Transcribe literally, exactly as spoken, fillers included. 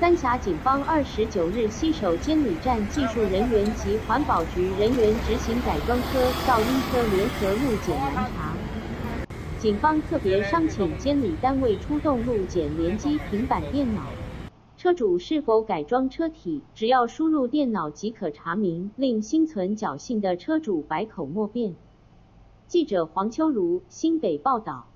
三峡警方二十九日携手监理站技术人员及环保局人员执行改装车、噪音车联合路检拦查。警方特别商请监理单位出动路检联机平板电脑，车主是否改装车体，只要输入电脑即可查明，令心存侥幸的车主百口莫辩。记者黄秋如新北报道。